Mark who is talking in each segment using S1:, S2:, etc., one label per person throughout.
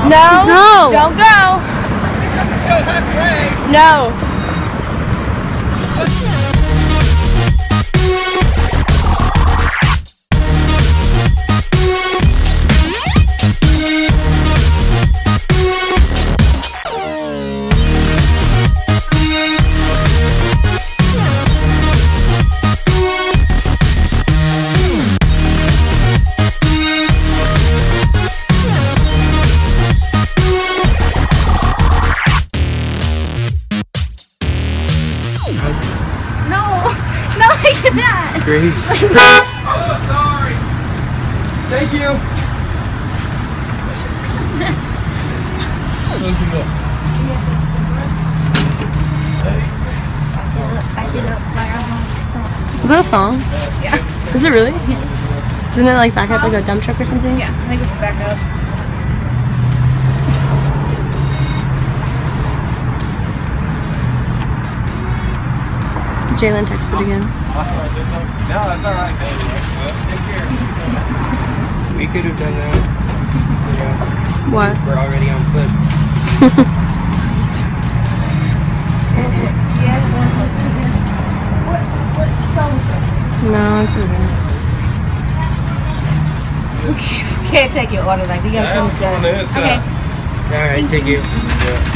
S1: No.
S2: No.
S1: Don't go. No.
S2: Grace.
S3: Oh, sorry. Thank you.
S2: Is that a song?
S1: Yeah.
S2: Is it really? Yeah. Isn't it like back up like a dump truck or something?
S1: Yeah, I think it's back up.
S2: Jaylen texted again.
S3: No, that's alright, baby. Take care. We could have done that. Yeah.
S2: What?
S3: We're already on foot.
S2: No, it's okay.
S1: Can't take your order like you gotta come inside. Okay.
S3: Alright, thank you. Yeah.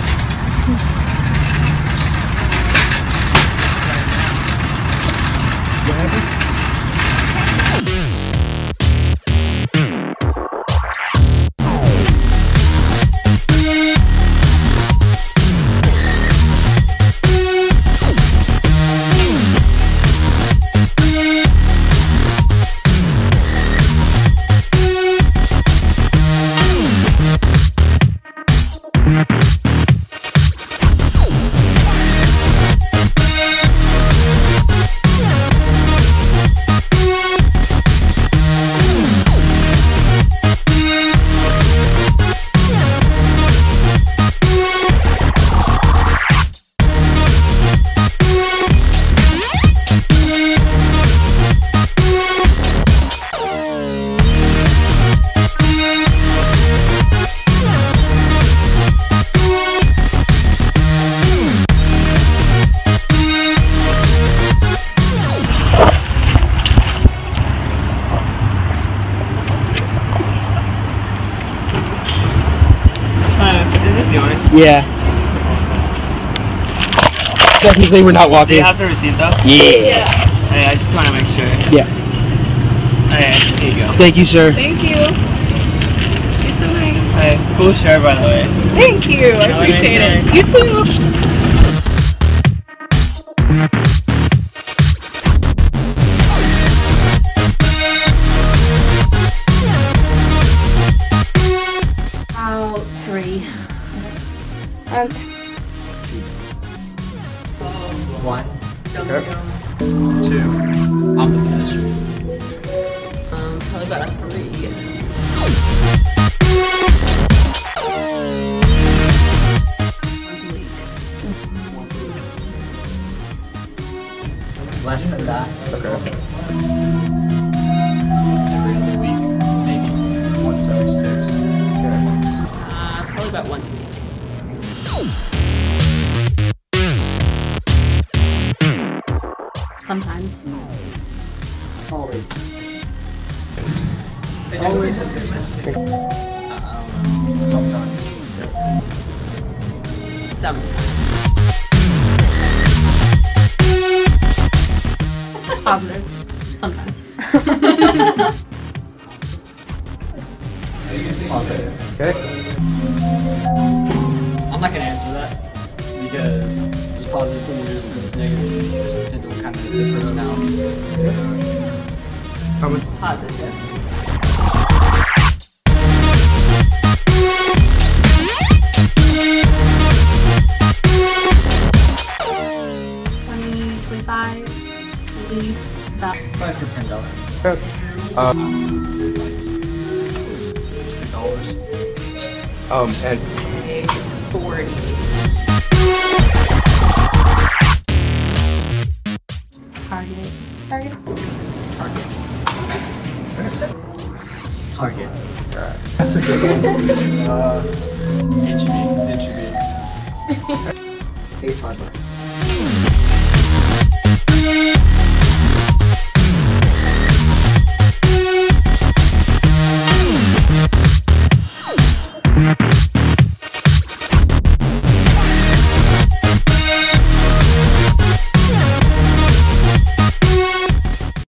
S4: Yeah. Technically, we're not walking.
S3: Do you have the receipt though?
S4: Yeah.
S3: Hey, I just want to make sure.
S4: Yeah.
S3: Hey, here you go.
S4: Thank you, sir.
S1: Thank you. You're so nice.
S3: Hey, cool shirt by the way.
S1: Thank you. I appreciate it. You too. About 3.
S4: One.
S3: Two.
S4: I'm the ministry.
S2: Probably about a 3.
S4: Less than that.
S3: Okay.
S4: Every other week, maybe once every 6.
S2: Probably about once a week. Sometimes.
S4: Always.
S2: Always.
S4: Sometimes.
S2: Sometimes. Positive. Sometimes.
S3: Okay.
S4: I'm not gonna answer that because there's positives and there's negatives. It just depends on what kind of the personality.
S3: How much?
S2: Positive. $25 at least. About
S4: $5 to $10.
S3: Okay.
S4: $3.
S3: And
S2: 40. Target. Target.
S4: Target.
S3: alright.
S5: That's a good one.
S4: HEB.
S5: Ace 5 bucks.